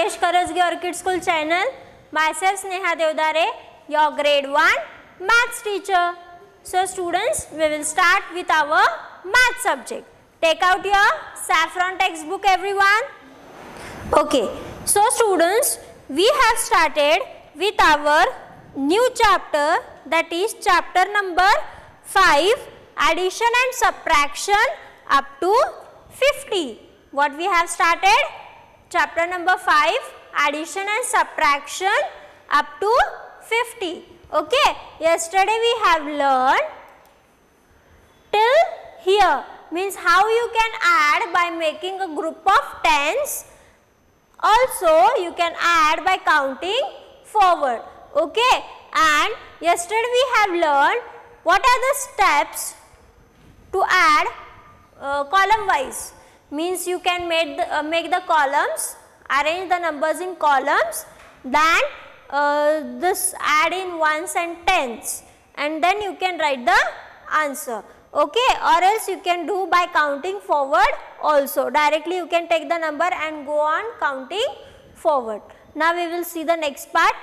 Nagesh Karajgi Orchid School channel. Myself Sneha Devdare, your grade 1 maths teacher. So students, we will start with our math subject. Take out your saffron textbook everyone. Okay, so students, we have started with our new chapter, that is chapter number 5, addition and subtraction up to 50. What we have started? Chapter number 5, addition and subtraction up to 50. Okay, yesterday we have learned till here, means how you can add by making a group of tens. Also you can add by counting forward. Okay, and yesterday we have learned what are the steps to add column wise. Means you can make the columns, arrange the numbers in columns, then this add in ones and tens, and then you can write the answer. Okay, or else you can do by counting forward also. Directly you can take the number and go on counting forward. Now we will see the next part.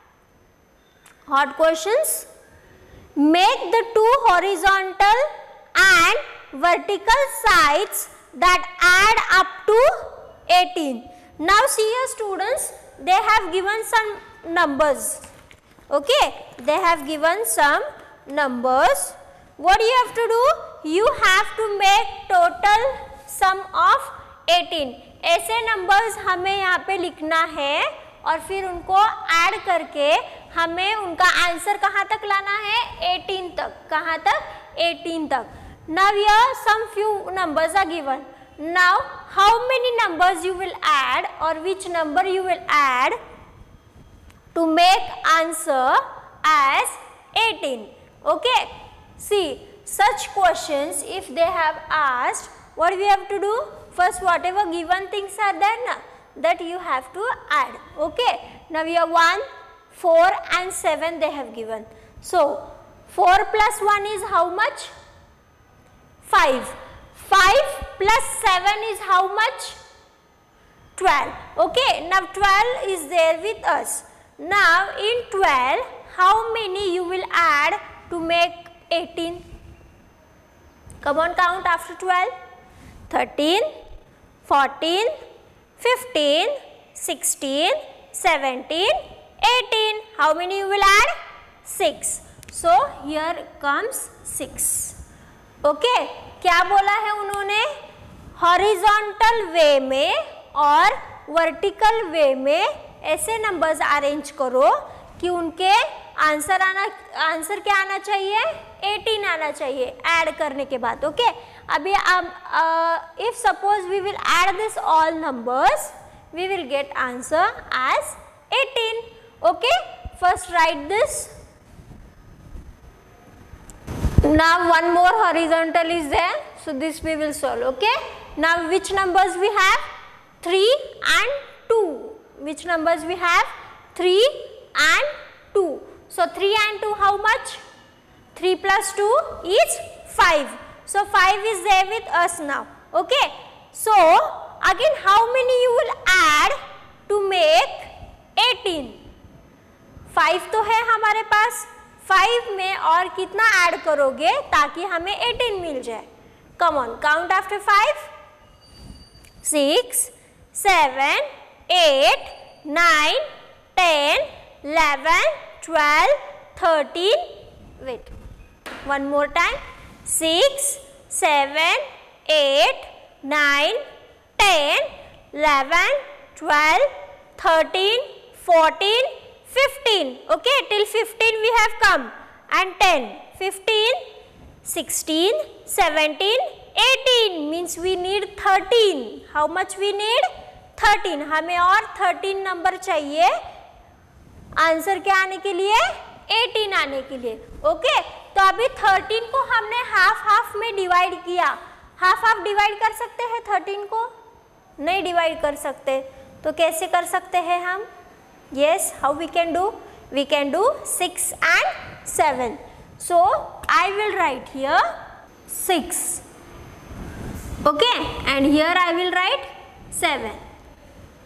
Hot questions. Make the two horizontal and vertical sides that add up to 18. Now see your students, they have given some numbers. Okay, they have given some numbers. What do you have to do? You have to make total sum of 18. ऐसे numbers हमें यहाँ पे लिखना है और फिर उनको add करके हमें उनका आंसर कहाँ तक लाना है? 18 तक. कहाँ तक? 18 तक. Now here some few numbers are given. Now how many numbers you will add or which number you will add to make answer as 18? Okay. See, such questions if they have asked, what we have to do? First whatever given things are there, that you have to add. Okay. Now we have 1, 4 and 7 they have given. So 4 plus 1 is how much? 5. 5 plus 7 is how much? 12. Okay. Now 12 is there with us. Now in 12, how many you will add to make 18? Come on, count after 12. 13, 14, 15, 16, 17, 18. How many you will add? 6. So here comes 6. Okay. क्या बोला है उन्होंने? Horizontal वे में और vertical वे में ऐसे numbers arrange करो कि उनके आंसर क्या आना चाहिए? 18 आना चाहिए ऐड करने के बाद. ओके, अभी if suppose we will add this all numbers, we will get answer as 18. Okay, first write this. Now one more horizontal is there, so this we will solve. Okay, now which numbers we have? 3 and 2. Which numbers we have? 3 and 2. So 3 and 2 how much? 3 plus 2 is 5. So 5 is there with us now. Okay, so again how many you will add to make 18? 5 तो है हमारे पास. 5 में और कितना add करोगे ताकि हमें 18 मिल जाए? Come on, count after 5. 6, 7, 8, 9, 10, 11, 12, 13. Wait, one more time. 6, 7, 8, 9, 10, 11, 12, 13, 14, 15. Okay, till 15 we have come, and 10, 15, 16, 17, 18 means we need 13. How much we need? 13. हमें और 13 नंबर चाहिए आंसर क्या आने के लिए? 18 आने के लिए. ओके, तो अभी 13 को हमने हाफ हाफ में डिवाइड किया. हाफ हाफ डिवाइड कर सकते हैं 13 को? नहीं डिवाइड कर सकते. तो कैसे कर सकते हैं हम? Yes, how we can do? We can do 6 and 7. So I will write here 6. Okay, and here I will write 7.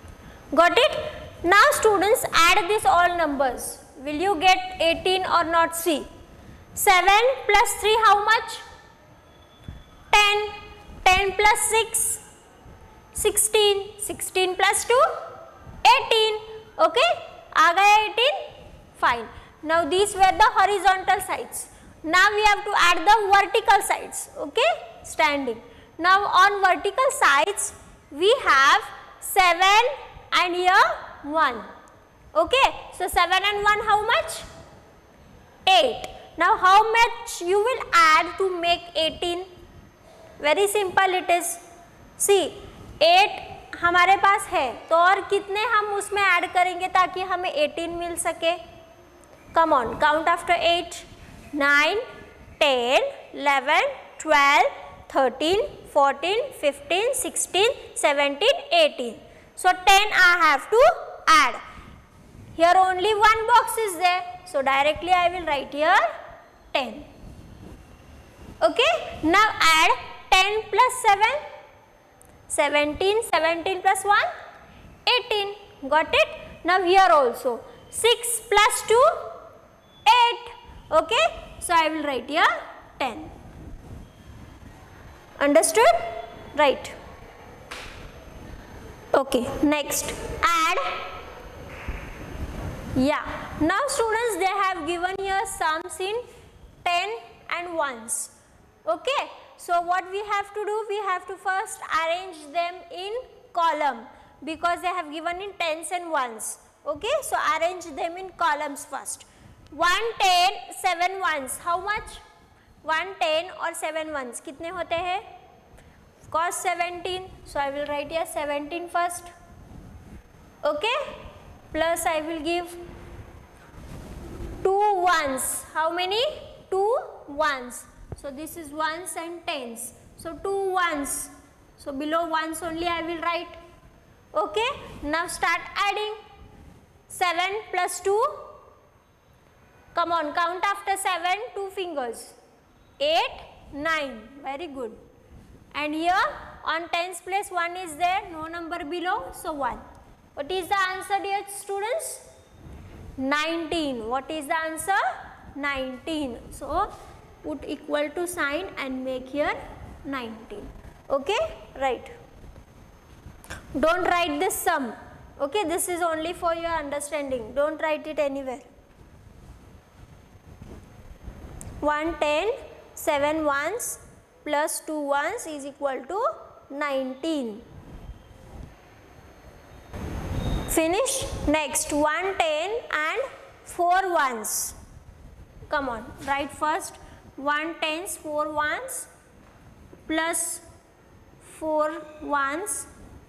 Got it? Now students, add this all numbers. Will you get 18 or not? See, 7 plus 3 how much? 10. 10 plus 6, 16. 16 plus 2, 18. Okay, आ गया 18? Fine. Now these were the horizontal sides. Now we have to add the vertical sides. Okay, standing. Now on vertical sides we have 7 and here 1. Okay, so 7 and 1 how much? 8. Now how much you will add to make 18? Very simple it is. See, 8 हमारे पास है तो और कितने हम उसमें add करेंगे ताकि हमें 18 मिल सके? Come on, count after 8. 9, 10, 11, 12, 13, 14, 15, 16, 17, 18. So 10 I have to add. Here only one box is there. So directly I will write here 10. Okay. Now add 10 plus 7. 17. 17 plus 1. 18. Got it? Now here also 6 plus 2. 8. Okay. So I will write here 10. Understood? Right. Okay. Next. Add. Yeah. Now students, they have given here sums in 10 and 1s. Okay. So what we have to do? We have to first arrange them in column because they have given in 10s and 1s. Okay. So arrange them in columns first. 1, 10, 7 1s. How much? 1, 10 or 7 1s. कितने होते हैं? Of course 17. So I will write here 17 first. Okay. Plus I will give 2 1s. How many? 2 1s. So this is 1s and 10s. So 2 1s. So below 1s only I will write. Okay. Now start adding. 7 plus 2. Come on, count after 7, 2 fingers. 8, 9. Very good. And here on tens place 1 is there, no number below, so 1. What is the answer, dear students? 19. What is the answer? 19. So put equal to sign and make here 19. Okay, right. Don't write this sum. Okay, this is only for your understanding. Don't write it anywhere. 1, 10, 7 1s plus 2 1s is equal to 19. Finish. Next 1, 10 and 4 1s. Come on, write first 1 10s, 4 1s plus 4 1s.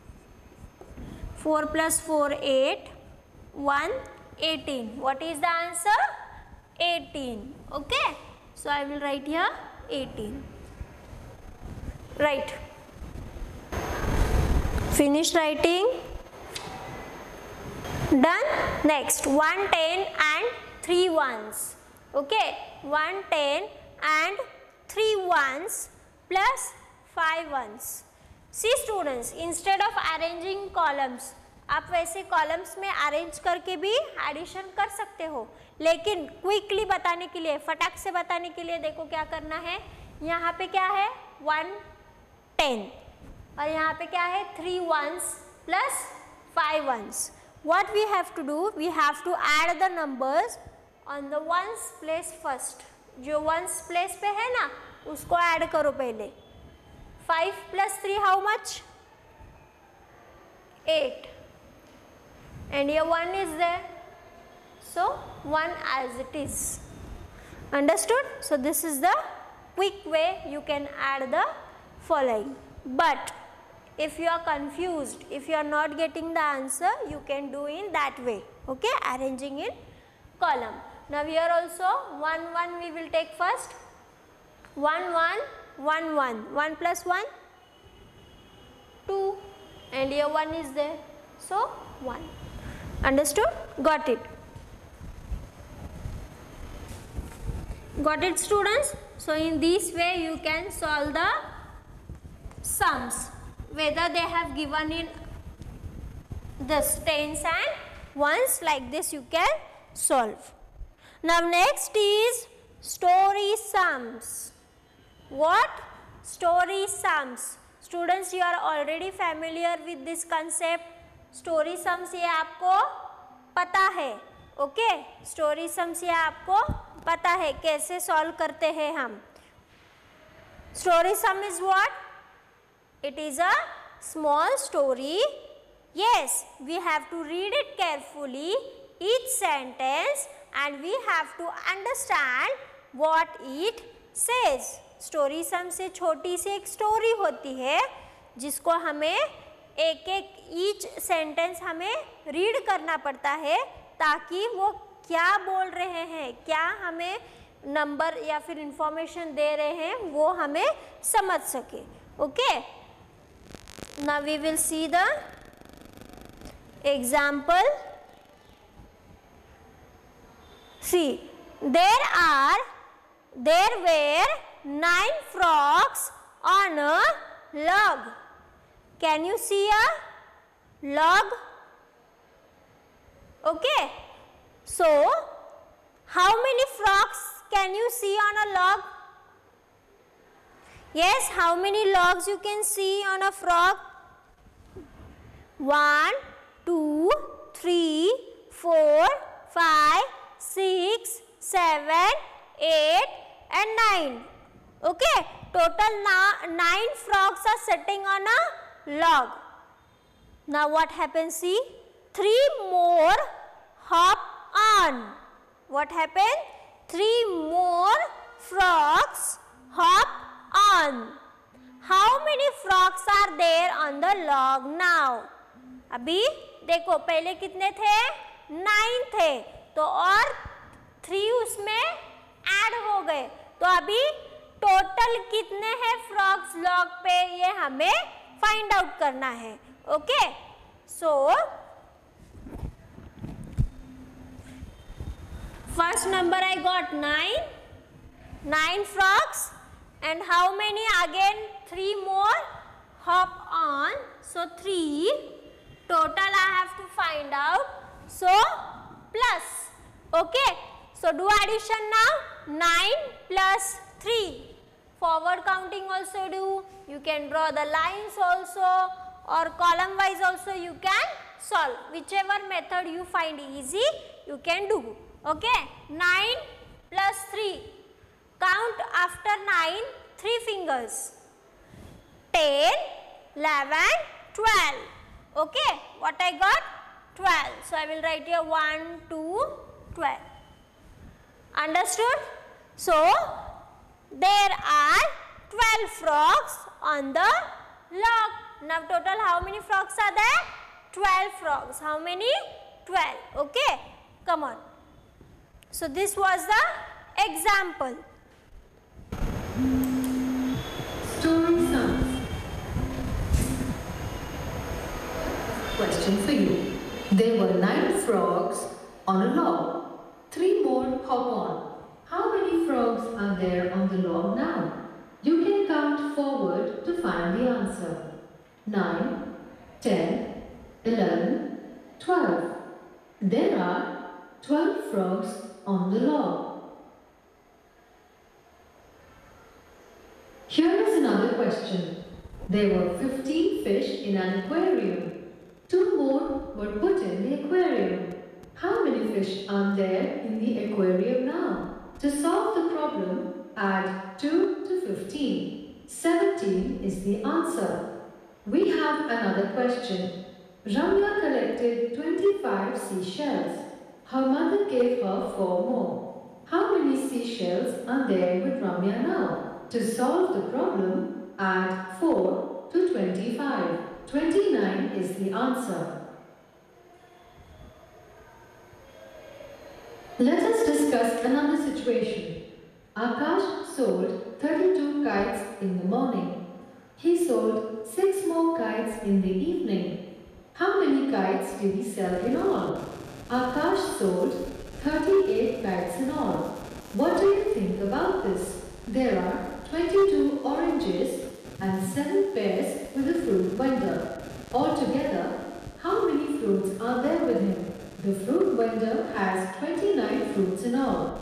4 plus 4, 8, 1, 18. What is the answer? 18. Okay. So I will write here 18. Right. Finish writing. Done. Next 1, 10 and 3 1s. Okay. 1, 10 and 3 1s plus 5 1s. See students, instead of arranging columns, आप वैसे columns में arrange करके भी addition कर सकते हो, लेकिन quickly बताने के लिए, फटाक से बताने के लिए देखो क्या करना है. यहाँ पे क्या है? 1 10 और यहाँ पे क्या है? 3 1s plus 5 1s. What we have to do? We have to add the numbers on the ones place first. जो ones place पे है ना, उसको ऐड करो पहले. 5 plus 3 how much? 8. And here 1 is there. So 1 as it is. Understood? So this is the quick way you can add the following. But if you are confused, if you are not getting the answer, you can do in that way. Okay? Arranging in column. Now here also 1 1 we will take first. 1 1 1 1. 1 plus 1 2 and here 1 is there. So 1. Understood? Got it. Got it students? So in this way you can solve the sums, whether they have given in this tens and ones, like this you can solve. Now next is story sums. What? Story sums. Students, you are already familiar with this concept. Story sums ये आपको पता है. Okay, story sums ये आपको पता है कैसे solve करते हैं हम. Story sum is what? It is a small story. Yes, we have to read it carefully, each sentence, and we have to understand what it says. Story sum से छोटी सी एक स्टोरी होती है जिसको हमें एक एक ईच सेंटेंस हमें रीड करना पड़ता है ताकि वो क्या बोल रहे हैं, क्या हमें नंबर या फिर इंफॉर्मेशन दे रहे हैं वो हमें समझ सके. Okay, now we will see the example. See, there were 9 frogs on a log. Can you see a log? Okay, so how many frogs can you see on a log? Yes, how many logs you can see on a frog? 1, 2, 3, 4, 5, 6, 7, 8 and 9. Okay, total 9 frogs are sitting on a log. Now what happens? See, 3 more hop on. What happened? 3 more frogs hop on. How many frogs are there on the log now? अभी देखो, पहले कितने थे? 9 थे, तो और 3 उसमें add हो गए, तो अभी टोटल कितने हैं फ्रॉग्स लॉग पे ये हमें फाइंड आउट करना है. Okay, so first number I got 9 frogs, and how many again? 3 more hop on, so 3 total I have to find out, so plus. Okay, so do addition now. 9 plus 3, forward counting also do. You can draw the lines also, or column wise also you can solve. Whichever method you find easy you can do. Okay, 9 plus 3, count after 9 3 fingers, 10, 11, 12. Okay, what I got? 12. So I will write here 1, 2, 12. Understood? So there are 12 frogs on the log. Now total how many frogs are there? 12 frogs. How many? 12. Okay, come on. So this was the example. Story sums. Question for you. There were 9 frogs on a log. 3 more hop on. How many frogs are there on the log now? You can count forward to find the answer. 9, 10, 11, 12. There are 12 frogs on the log. Here is another question. There were 15 fish in an aquarium. 2 more were put in the aquarium. How many fish are there in the aquarium now? To solve the problem, add 2 to 15. 17 is the answer. We have another question. Ramya collected 25 seashells. Her mother gave her 4 more. How many seashells are there with Ramya now? To solve the problem, add 4 to 25. 29 is the answer. Let us discuss another situation. Akash sold 32 kites in the morning. He sold 6 more kites in the evening. How many kites did he sell in all? Akash sold 38 kites in all. What do you think about this? There are 22 oranges and 7 pears with a fruit vendor. Altogether, how many fruit The fruit vendor has 29 fruits in all.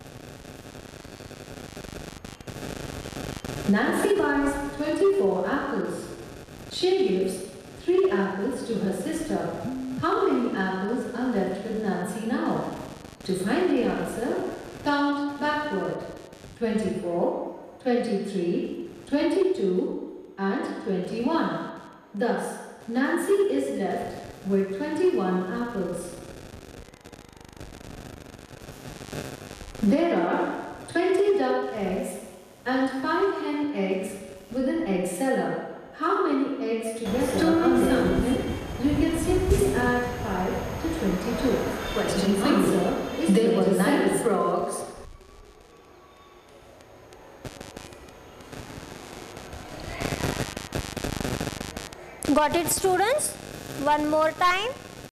Nancy buys 24 apples. She gives 3 apples to her sister. How many apples are left with Nancy now? To find the answer, count backward. 24, 23, 22 and 21. Thus, Nancy is left with 21 apples. There are 20 duck eggs and 5 hen eggs with an egg cellar. How many eggs together are there? You can simply add 5 to 22. Question Answer is There were 9 27. frogs. Got it, students? One more time.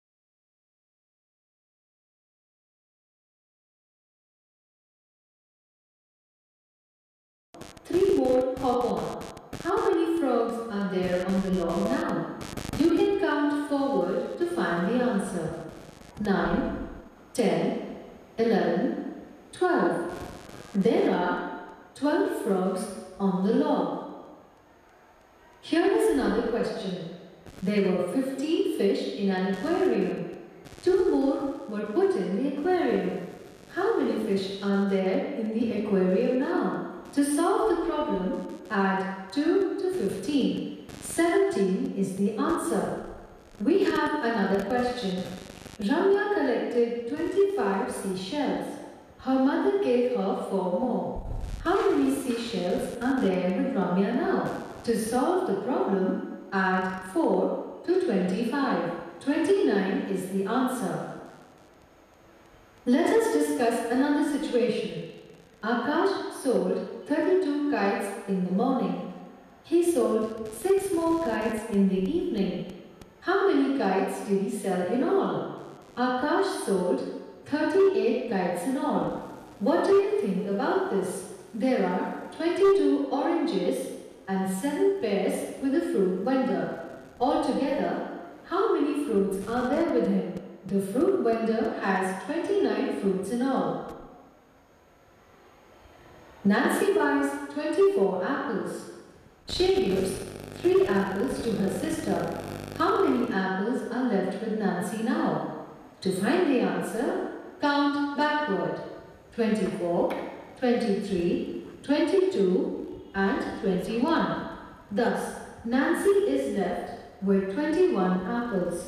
Three more hop on. How many frogs are there on the log now? You can count forward to find the answer. 9, 10, 11, 12. There are 12 frogs on the log. Here is another question. There were 15 fish in an aquarium. 2 more were put in the aquarium. How many fish are there in the aquarium now? To solve the problem, add 2 to 15. 17 is the answer. We have another question. Ramya collected 25 seashells. Her mother gave her 4 more. How many seashells are there with Ramya now? To solve the problem, add 4 to 25. 29 is the answer. Let us discuss another situation. Akash sold 32 kites in the morning. He sold 6 more kites in the evening. How many kites did he sell in all? Akash sold 38 kites in all. What do you think about this? There are 22 oranges and 7 pears with a fruit vendor. Altogether, how many fruits are there with him? The fruit vendor has 29 fruits in all. Nancy buys 24 apples. She gives 3 apples to her sister. How many apples are left with Nancy now? To find the answer, count backward. 24, 23, 22 and 21. Thus, Nancy is left with 21 apples.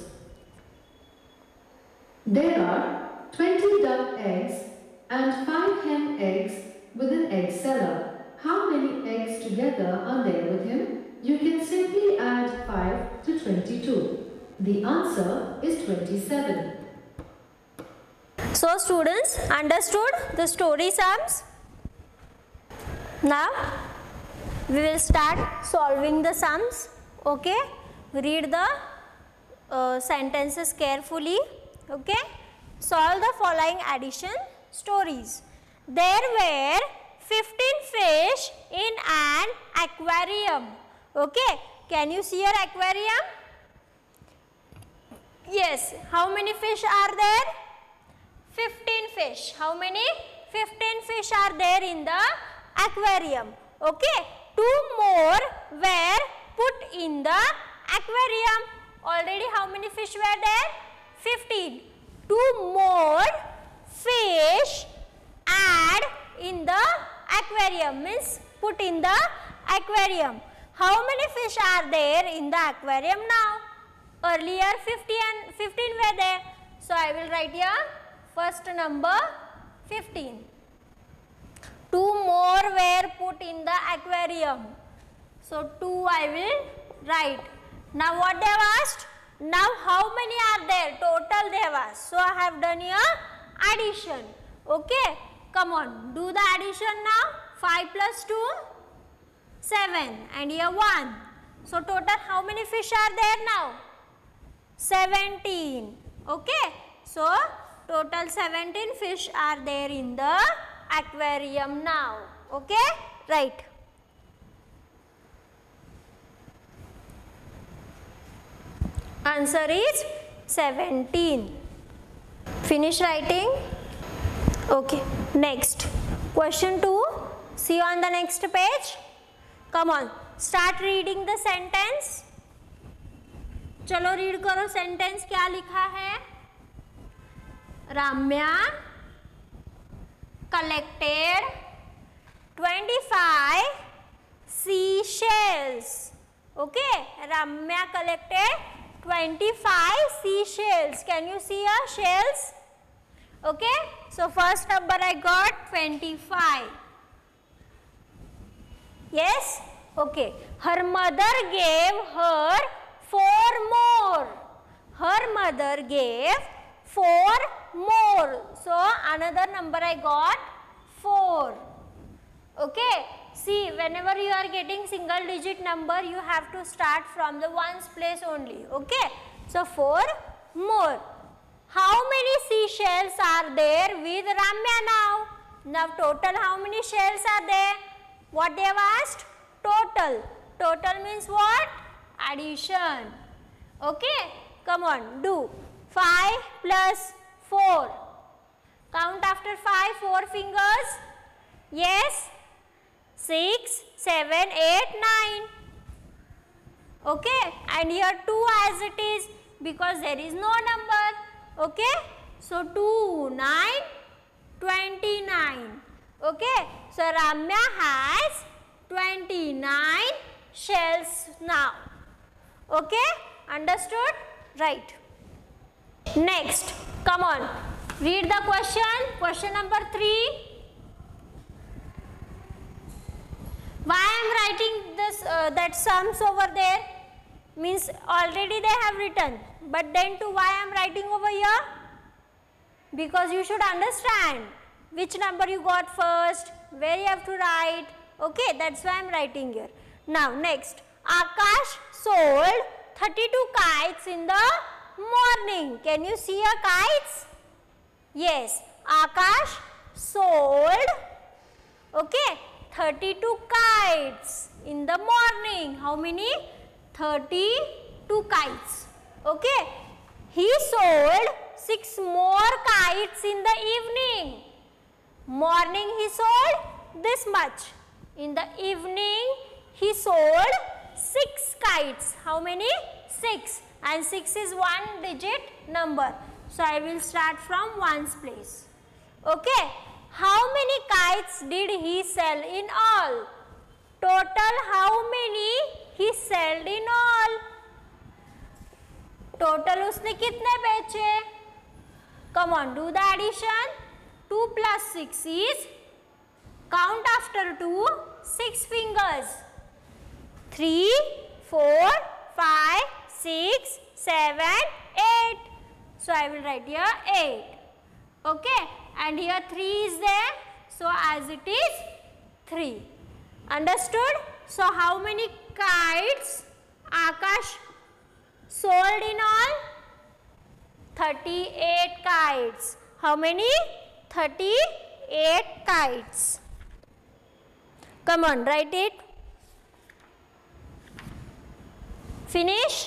There are 20 duck eggs and 5 hen eggs with an egg cellar. How many eggs together are there with him? You can simply add 5 to 22. The answer is 27. So students, understood the story sums? Now we will start solving the sums. Okay, read the sentences carefully. Okay, solve the following addition stories. There were 15 fish in an aquarium. Okay, can you see your aquarium? Yes, how many fish are there? 15 fish. How many? 15 fish are there in the aquarium. Okay, 2 more were put in the aquarium. Already how many fish were there? 15. 2 more fish add in the aquarium, means put in the aquarium. How many fish are there in the aquarium now? Earlier 15 were there. So I will write here first number 15. 2 more were put in the aquarium. So 2 I will write. Now what they have asked? Now how many are there? Total they have asked. So I have done here addition. Okay. Come on, do the addition now. 5 plus 2, 7 and here 1. So total how many fish are there now? 17. Okay. So total 17 fish are there in the aquarium now. Okay. Right. Answer is 17. Finish writing? Okay. Next. Question 2. See on the next page. Come on. Start reading the sentence. चलो read करो sentence क्या लिखा है. Ramya collected 25 seashells. Okay. Ramya collected 25 seashells. Can you see a shells? Okay. So first number I got 25. Yes. Okay. Her mother gave her 4 more. Her mother gave 4 more. So another number I got 4. Okay. See, whenever you are getting single digit number, you have to start from the ones place only. Okay. So 4 more. How many seashells are there with Ramya now? Now total how many shells are there? What they have asked? Total. Total means what? Addition. Okay. Come on, do. 5 plus 4. Count after 5, 4 fingers. Yes. 6, 7, 8, 9. Okay. And here 2 as it is because there is no number. Okay. So 2, 9, 29. Okay. So Ramya has 29 shells now. Okay. Understood? Right. Next. Come on. Read the question. Question number 3. Why I am writing this that sums over there? Means already they have written. But then to why I am writing over here? Because you should understand which number you got first, where you have to write. Okay, that's why I am writing here. Now next, Akash sold 32 kites in the morning. Can you see a kites? Yes, Akash sold, okay, 32 kites in the morning. How many? 32 kites. Okay, he sold 6 more kites in the evening. Morning he sold this much. In the evening he sold 6 kites. How many? 6. And 6 is 1 digit number. So I will start from ones place. Okay. How many kites did he sell in all? Total how many he sold in all? Total उसने कितने बेचे? Come on, do the addition. 2 plus 6 is, count after 2, 6 fingers. 3, 4, 5, 6, 7, 8. So I will write here 8. Okay. And here 3 is there. So as it is 3. Understood? So how many kites Akash sold in all? 38 kites. How many? 38 kites. Come on, write it. Finish.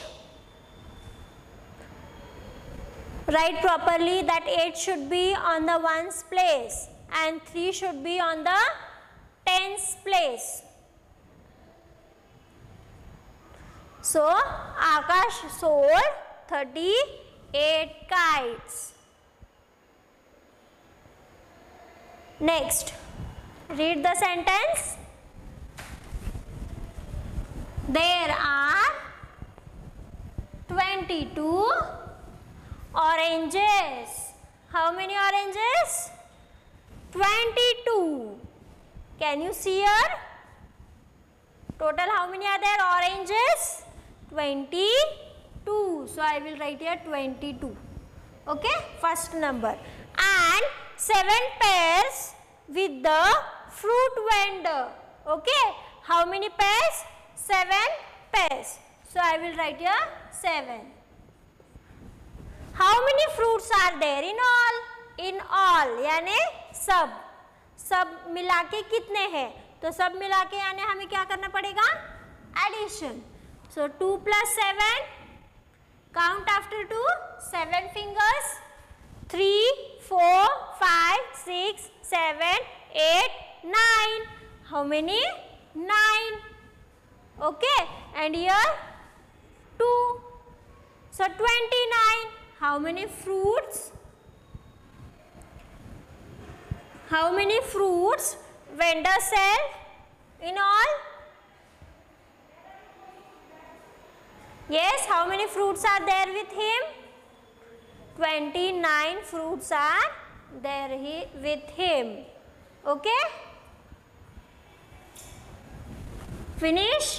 Write properly that 8 should be on the ones place and 3 should be on the tens place. So, Akash sold 38 kites. Next, read the sentence. There are 22 oranges. How many oranges? 22. Can you see here? Total how many are there oranges? 22. So I will write here 22. Okay, first number. And 7 pairs with the fruit vendor. Okay, how many pairs? 7 pairs. So I will write here 7. How many fruits are there in all? In all यानी सब. सब मिला के कितने हैं? तो सब मिला के यानी हमें क्या करना पड़ेगा? Addition. So 2 plus 7. Count after 2. 7 fingers. 3, 4, 5, 6, 7, 8, 9. How many? 9. Okay, and here 2. So 29. How many fruits? How many fruits vendor sell in all? Yes, how many fruits are there with him? 29 fruits are there with him. Okay? Finish?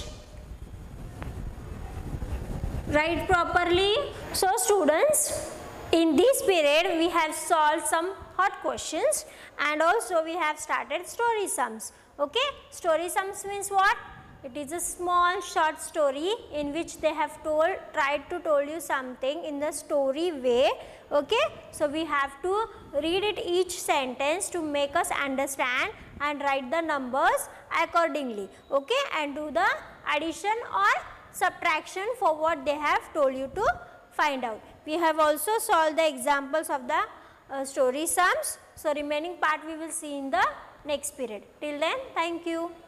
Write properly. So students, in this period we have solved some hot questions and also we have started story sums. Okay? Story sums means what? It is a small short story in which they have tried to tell you something in the story way. Okay? So we have to read it each sentence to make us understand and write the numbers accordingly. Okay? And do the addition or subtraction for what they have told you to find out. We have also solved the examples of the story sums. So remaining part we will see in the next period. Till then, thank you.